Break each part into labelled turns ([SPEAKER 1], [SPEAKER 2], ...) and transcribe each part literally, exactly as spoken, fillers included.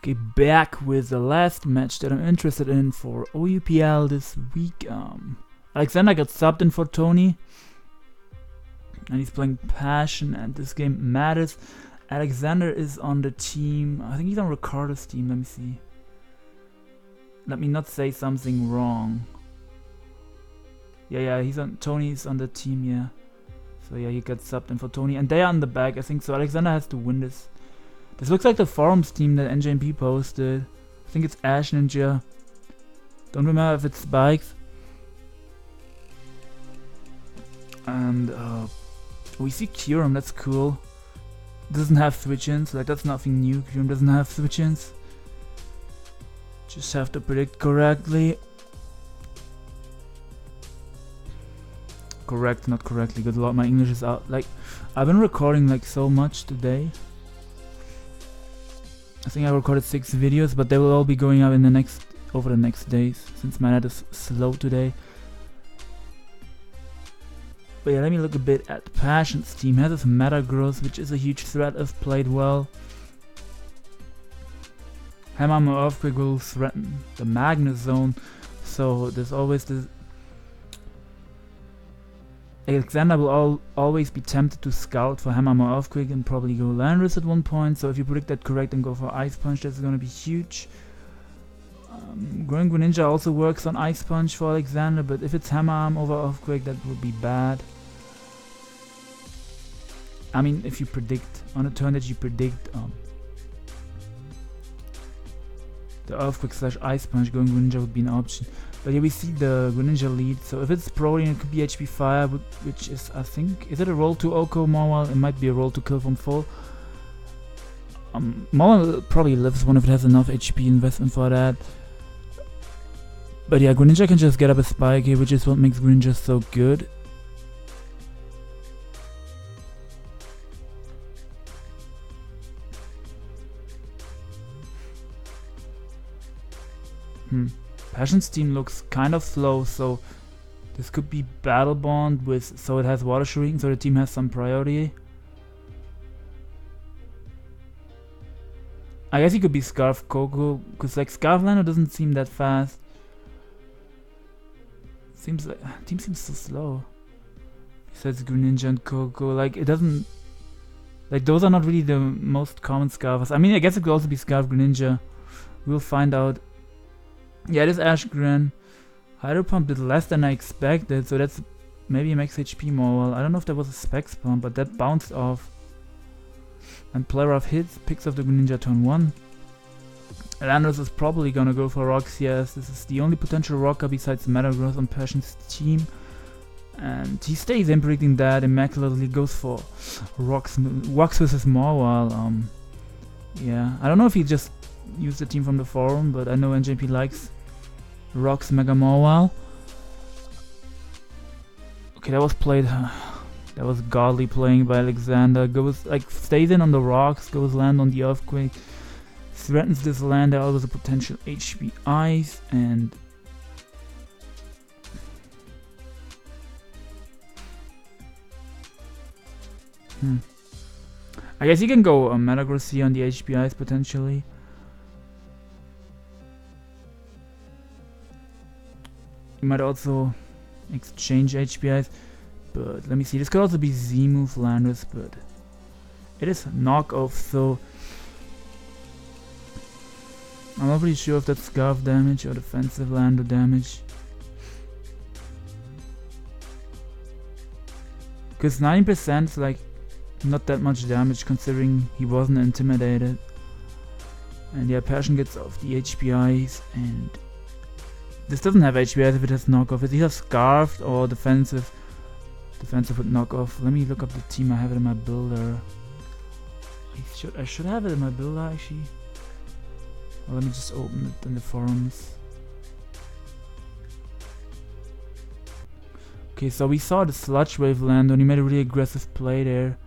[SPEAKER 1] Okay, back with the last match that I'm interested in for O U P L this week. Um, Alexander got subbed in for Tony, and he's playing Passion, and this game matters. Alexander is on the team. I think he's on Ricardo's team. Let me see. Let me not say something wrong. Yeah, yeah, he's on. Tony's on the team. Yeah. So yeah, he got subbed in for Tony, and they are on the back. I think so. Alexander has to win this. This looks like the forums team that N J M P posted. I think it's Ash Ninja. Don't remember if it's Spikes. And uh, we see Kyurem, that's cool. Doesn't have switch-ins, like that's nothing new. Kyurem doesn't have switch-ins. Just have to predict correctly. Correct, not correctly. Good lord, my English is out. Like, I've been recording like so much today. I think I recorded six videos, but they will all be going up in the next over the next days, since my net is slow today. But yeah, let me look a bit at Passion's team. Has this meta growth, which is a huge threat if played well. Hammer Earthquake will threaten the Magnus zone, so there's always this. Alexander will al always be tempted to scout for Hammer Earthquake and probably go Landris at one point, so if you predict that correct and go for Ice Punch, that's going to be huge. Um, Growing Greninja also works on Ice Punch for Alexander, but if it's Hammer Arm over Earthquake, that would be bad. I mean, if you predict, on a turn that you predict um, the Earthquake slash Ice Punch, Going Greninja would be an option. But here we see the Greninja lead, so if it's Protean, it could be H P Fire, which is, I think, is it a roll to Oko Morwell? It might be a roll to kill from full. Um, Morwell probably lives one if it has enough H P investment for that. But yeah, Greninja can just get up a Spike here, which is what makes Greninja so good. Hmm. Passion's team looks kind of slow, so this could be Battle Bond with, so it has Water Shuriken, so the team has some priority. I guess he could be Scarf Coco, because like Scarf Lando doesn't seem that fast. Seems like team seems so slow. Besides Greninja and Coco, like it doesn't, like those are not really the most common Scarfers. I mean, I guess it could also be Scarf Greninja. We'll find out. Yeah, it is Ash Gren. Hydro Pump did less than I expected, so that's maybe a max H P more. Well, I don't know if that was a Specs Pump, but that bounced off. And Player of Hits picks up the Greninja turn one. Landers is probably gonna go for Rocks, yes. This is the only potential rocker besides Metagross on Passion's team. And he stays in, predicting that immaculately, goes for Rocks, Rocks versus Morwell. Um, yeah, I don't know if he just used the team from the forum, but I know N J P likes Rocks Mega Morwell. Okay, that was played. Uh, that was godly playing by Alexander. Goes like stays in on the rocks, goes land on the Earthquake, threatens this lander out with a potential H P Ice, and hmm. I guess he can go uh, Metagross here on the H P Ice potentially. You might also exchange H P Is, but let me see. This could also be Z-move Landers, but it is knockoff, so I'm not really sure if that's Scarf damage or defensive Lander damage. Because nine percent is like not that much damage considering he wasn't intimidated. And yeah, Passion gets off the H P Is, and this doesn't have H P Is if it has knockoff. It's either Scarfed or defensive. Defensive with knockoff. Let me look up the team. I have it in my builder. I should I should have it in my builder actually. Well, let me just open it in the forums. Okay, so we saw the Sludge Wave land and he made a really aggressive play there.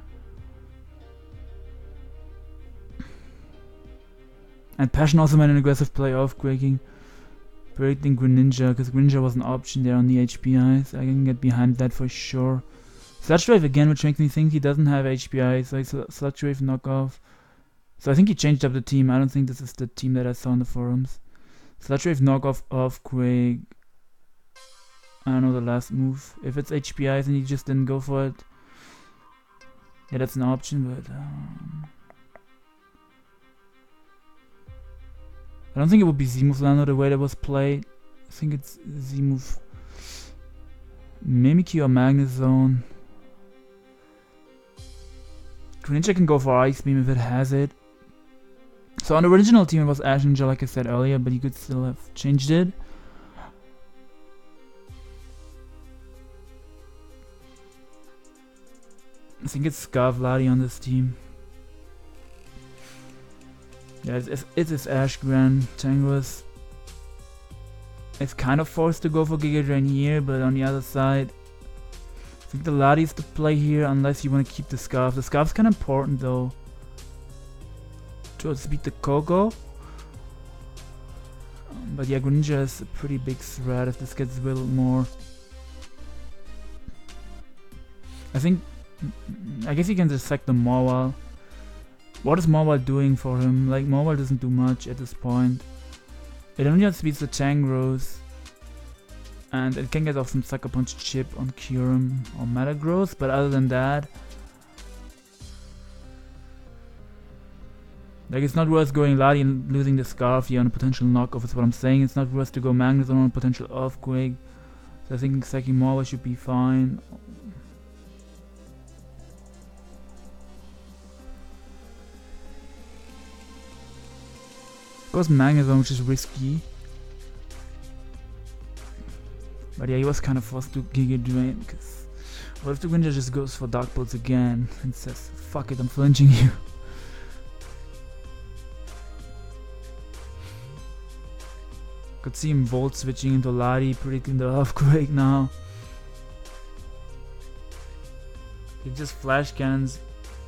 [SPEAKER 1] And Passion also made an aggressive play Earthquaking. Predicting Greninja, because Greninja was an option there on the H P Is. I can get behind that for sure. Sludge Wave again, which makes me think he doesn't have H P Is, so it's Sludge Wave knockoff. So I think he changed up the team. I don't think this is the team that I saw on the forums. Sludgewave knock off Earthquake. I don't know the last move. If it's H P Is and he just didn't go for it. Yeah, that's an option, but... Um, I don't think it would be Z-move Lando the way that was played. I think it's Z-move Mimikyu or Magnezone. Greninja can go for Ice Beam if it has it. So on the original team it was Ash Ninja like I said earlier, but you could still have changed it. I think it's Scarvladi on this team. Yeah, it's, it's, it is Ash Gran. Tangrowth is kind of forced to go for Giga Drain here, but on the other side, I think the Lati is the play here unless you want to keep the Scarf. The Scarf's kind of important though to beat the Coco. Um, but yeah, Greninja is a pretty big threat if this gets whittled more. I think, I guess you can just sack the Mawile. What is Mawile doing for him? Like, Mawile doesn't do much at this point. It only outspeeds the Tangrowth. And it can get off some Sucker Punch chip on Kyurem or Metagross, but other than that... Like, it's not worth going Lati and losing the Scarf here on a potential knockoff is what I'm saying. It's not worth to go Magnezone on a potential Earthquake. So I think sacking Mawile should be fine. Goes Magnezone, which is risky. But yeah, he was kind of forced to Giga Drain, because what if the Greninja just goes for Dark Pulse again and says, fuck it, I'm flinching you. Could see him Volt switching into Lati, predicting the Earthquake now. He just Flash Cannons.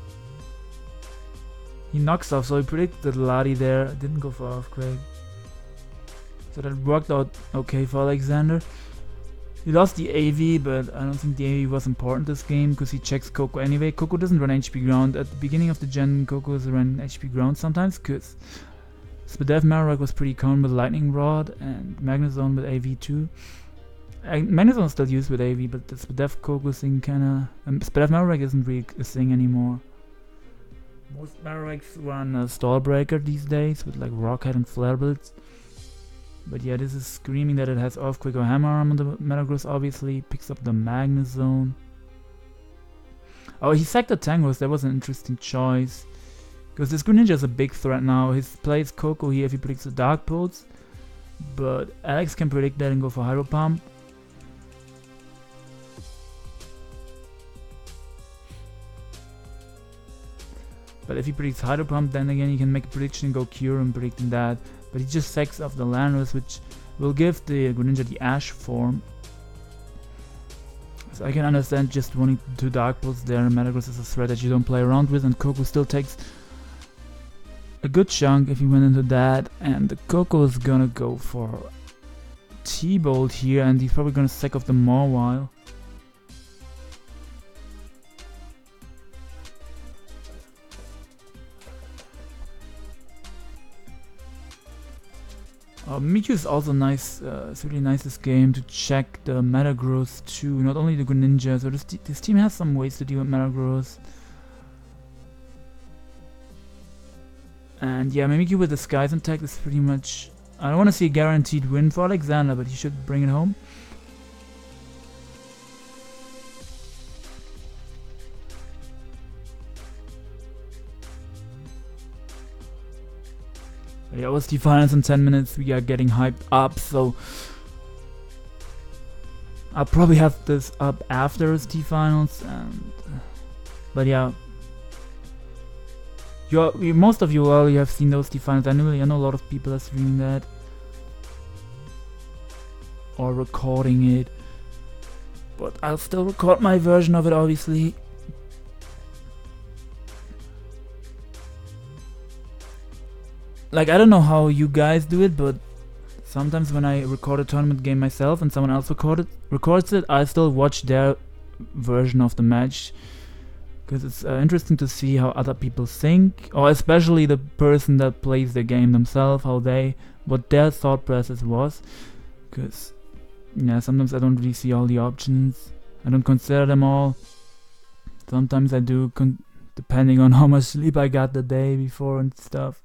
[SPEAKER 1] He knocks off, so he predicted Lati there, didn't go for Earthquake. So that worked out okay for Alexander. He lost the A V, but I don't think the A V was important this game, because he checks Coco anyway. Coco doesn't run H P Ground. At the beginning of the gen, Coco's ran H P Ground sometimes, because Spadef Marowak was pretty common with Lightning Rod, and Magnezone with A V too. And Magnezone is still used with A V, but the Spadef Coco thing kinda... Um, Spadef Marowak isn't really a thing anymore. Most Marowaks run a Stall Breaker these days with like Rockhead and Flare builds. But yeah, this is screaming that it has Earthquake or Hammer Arm on the Metagross, obviously. Picks up the Magnezone. Oh, he sacked the Tangrowth, that was an interesting choice. Because this Greninja is a big threat now. His play is Coco here if he predicts the Dark Pulse. But Alex can predict that and go for Hydro Pump. But if he predicts Hydro Pump, then again he can make a prediction and go Kyurem predicting that. But he just sacks off the Landorus, which will give the Greninja the Ash form. So I can understand just wanting to Dark Pulse there. Metagross is a threat that you don't play around with, and Coco still takes a good chunk if he went into that. And the Coco is gonna go for T-Bolt here, and he's probably gonna sack off the Mawile. Uh, Mimikyu is also nice, uh, it's really nice this game to check the Metagross too, not only the Greninja, so this, this team has some ways to deal with Metagross. And yeah, Mimikyu with the Skies attack is pretty much... I don't want to see a guaranteed win for Alexander, but he should bring it home. Yeah, it was the finals in ten minutes, we are getting hyped up, so I'll probably have this up after S T finals, and but yeah, you, you most of you already have seen those T finals. I know, I know a lot of people are streaming that or recording it, but I'll still record my version of it, obviously. Like, I don't know how you guys do it, but sometimes when I record a tournament game myself and someone else record it, records it, I still watch their version of the match. because it's uh, interesting to see how other people think, or especially the person that plays the game themselves, how they, what their thought process was. Because yeah, sometimes I don't really see all the options. I don't consider them all. Sometimes I do, con depending on how much sleep I got the day before and stuff.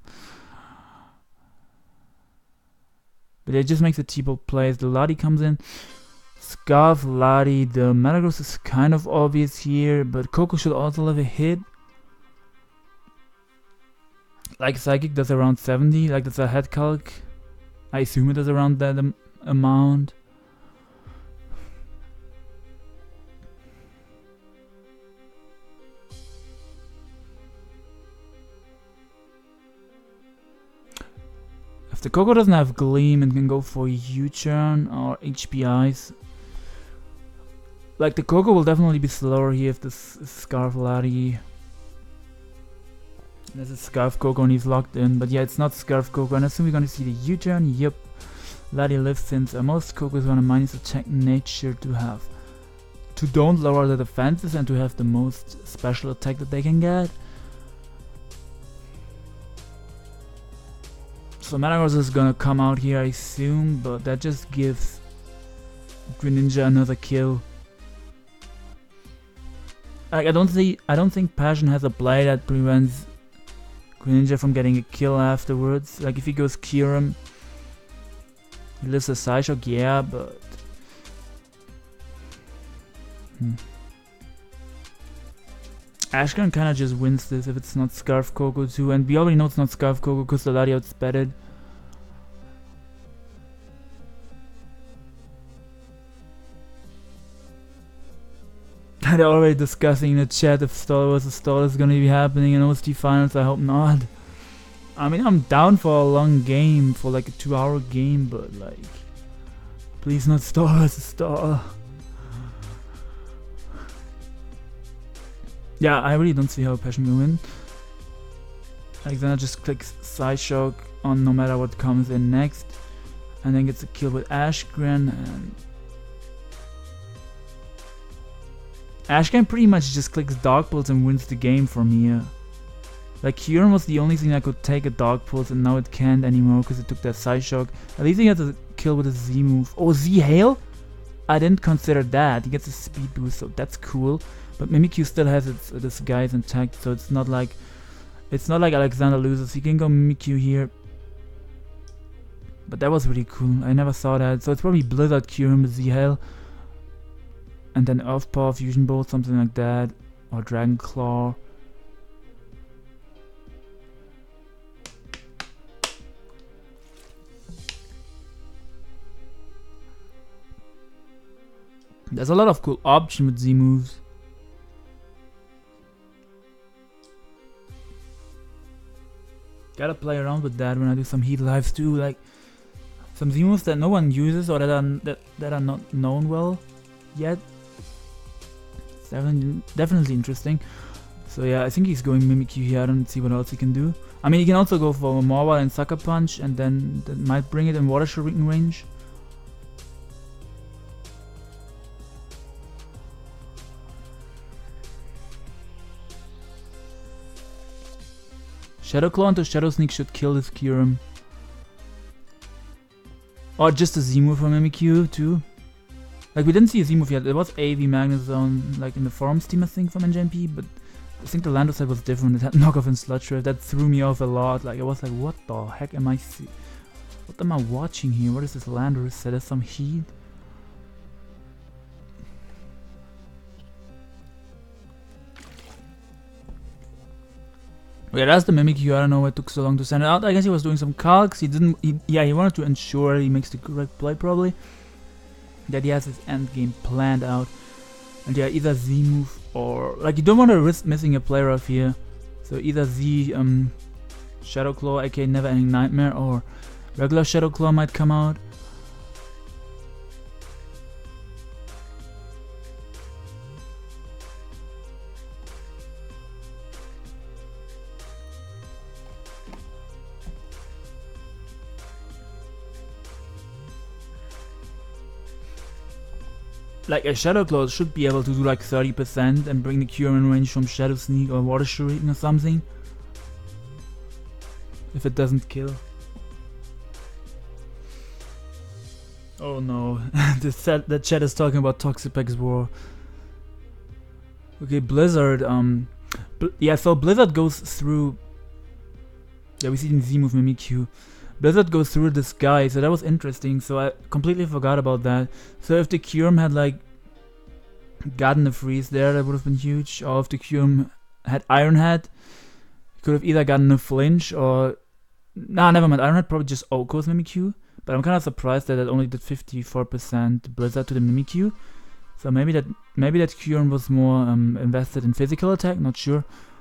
[SPEAKER 1] But it just makes the cheapo plays. The Lottie comes in. Scarf, Lottie, the Metagross is kind of obvious here, but Coco should also have a hit. Like Psychic does around seventy, like that's a head calc. I assume it does around that am amount. If the Coco doesn't have Gleam and can go for U-turn or H P Is, like the Coco will definitely be slower here if this is Scarf Lottie. This is Scarf Coco and he's locked in, but yeah, it's not Scarf Coco, and I assume we're gonna see the U-turn. Yep, Lottie lives since uh, most Cocos want a minus attack nature to have, to don't lower the defenses and to have the most special attack that they can get. So Metagross is gonna come out here, I assume, but that just gives Greninja another kill. Like I don't see, I don't think Passion has a play that prevents Greninja from getting a kill afterwards. Like if he goes Kyurem, he lives a Psyshock, yeah, but hmm. Ashcan kinda just wins this if it's not Scarf Coco too, and we already know it's not Scarf Coco because the Lottie outspatted. They're already discussing in the chat if Stall versus Stall is gonna be happening in O S T finals. I hope not. I mean, I'm down for a long game, for like a two hour game, but like, please not Stall versus Stall. Yeah, I really don't see how Passion will win. Alexander just clicks Psyshock on no matter what comes in next, and then gets a kill with Ashgren, and Ashcan pretty much just clicks Dark Pulse and wins the game from here. Like Kyurem was the only thing that could take a Dark Pulse, and now it can't anymore because it took that Psyshock. At least he has a kill with a Z move. Oh, Z Hail? I didn't consider that. He gets a speed boost, so that's cool. But Mimikyu still has its uh, disguise intact, so it's not like it's not like Alexander loses. He can go Mimikyu here. But that was really cool. I never saw that. So it's probably Blizzard Kyurem with Z Hail. And then Earth Power, Fusion Bolt, something like that. Or Dragon Claw. There's a lot of cool options with Z moves. Gotta play around with that when I do some Heat lives too. Like some Z moves that no one uses or that are that, that are not known well yet. It's definitely definitely interesting. So yeah, I think he's going Mimikyu here. I don't see what else he can do. I mean, he can also go for Morval and Sucker Punch, and then that might bring it in Water Shuriken range. Shadow Claw into Shadow Sneak should kill this Kyurem. Or just a Z move from Mimikyu too. Like we didn't see a Z move yet. There was A V Magnezone like in the Forums team I think from N J M P, but I think the Lando set was different. It had knockoff and Sludge Wave. That threw me off a lot. Like I was like, what the heck am I see? What am I watching here? What is this Lando set? There's some heat. Yeah, that's the Mimikyu. I don't know why it took so long to send it out. I guess he was doing some calcs. He didn't. He, yeah, he wanted to ensure he makes the correct play, probably. That he has his end game planned out. And yeah, either Z move or like you don't want to risk missing a player off here. So either Z um Shadow Claw, aka Never-Ending-Nightmare, or regular Shadow Claw might come out. like a Shadow Claw should be able to do like thirty percent and bring the cure in range from Shadow Sneak or Water Shuriken or something. If it doesn't kill. Oh no, the set, the chat is talking about Toxapex War. Okay, Blizzard, um... Bl yeah, so Blizzard goes through... Yeah, we see in Z-Move Mimikyu. Blizzard goes through this guy, so that was interesting, so I completely forgot about that. So if the Kyurem had like... gotten a freeze there, that would have been huge. Or if the Kyurem had Iron Head, he could have either gotten a flinch or... Nah, never mind, Iron Head probably just Oko's Mimikyu. But I'm kind of surprised that it only did fifty-four percent Blizzard to the Mimikyu. So maybe that maybe that Kyurem was more um, invested in physical attack, not sure.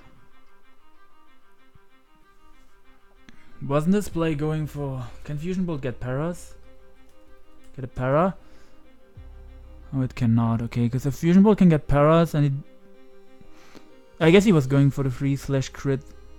[SPEAKER 1] Wasn't this play going for... Can Fusion Bolt get paras? Get a para? Oh, it cannot, okay, because if Fusion Bolt can get paras and it... I guess he was going for the free slash crit.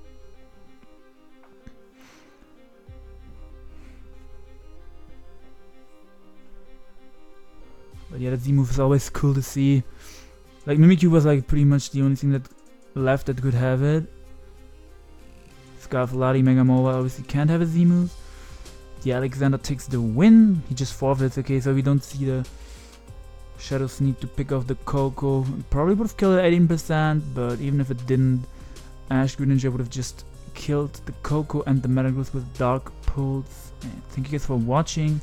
[SPEAKER 1] But yeah, that Z-move is always cool to see. Like, Mimikyu was like pretty much the only thing that left that could have it. Scarfalati Megamova obviously can't have a Z-move. The Alexander takes the win. He just forfeits, okay, so we don't see the Shadow Sneak to pick off the Coco. Probably would have killed it eighteen percent, but even if it didn't, Ash Greninja would have just killed the Coco and the Metagross with Dark Pulse. And thank you guys for watching.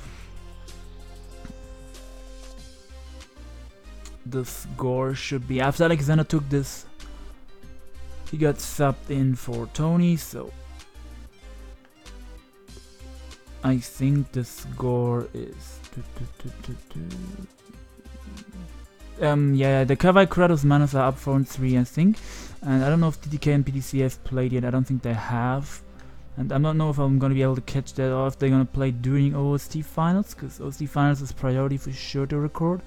[SPEAKER 1] The score should be, after Alexander took this, he got subbed in for Tony, so I think the score is um yeah, the Kawaii Kratos manas are up four and three, I think, and I don't know if T D K and P D C have played yet. I don't think they have, and I don't know if I'm gonna be able to catch that or if they're gonna play during O S T finals, because O S T finals is priority for sure to record.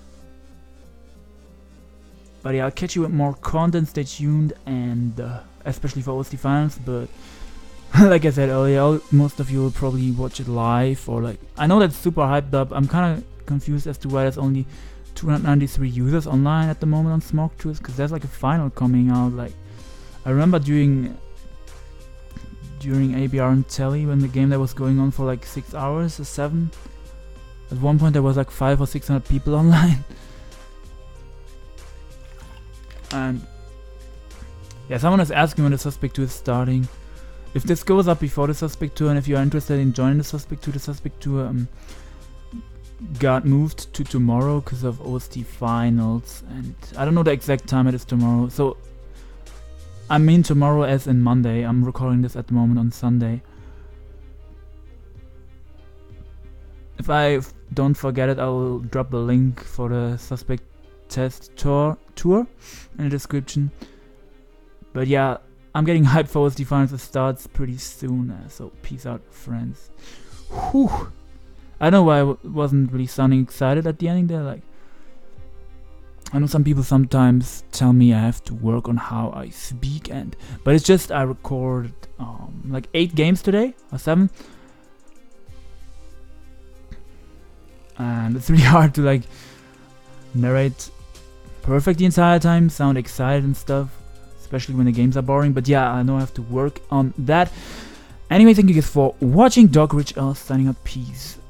[SPEAKER 1] But yeah, I'll catch you with more content, stay tuned, and uh, especially for O S T finals, but like I said earlier, I'll, most of you will probably watch it live, or like, I know that's super hyped up. I'm kind of confused as to why there's only two hundred ninety-three users online at the moment on Smoke Tours, because there's like a final coming out. Like, I remember during during A B R and Telly, when the game that was going on for like six hours or seven, at one point there was like five or six hundred people online. And yeah, someone is asking when the Suspect two is starting. If this goes up before the Suspect two, and if you are interested in joining the Suspect two, the Suspect two um, got moved to tomorrow because of O S T finals, and I don't know the exact time it is tomorrow. So I mean tomorrow as in Monday. I'm recording this at the moment on Sunday. If I f don't forget it, I will drop a link for the Suspect test tour tour in the description. But yeah, I'm getting hyped for O S T finals. It starts pretty soon, uh, so peace out, friends. Whew. I don't know why I w wasn't really sounding excited at the ending there. Like, I know some people sometimes tell me I have to work on how I speak, and but it's just I recorded um, like eight games today or seven, and it's really hard to like narrate perfect the entire time, sound excited and stuff, especially when the games are boring. But yeah, I know I have to work on that. Anyway, thank you guys for watching. Dokkerich signing up. Peace.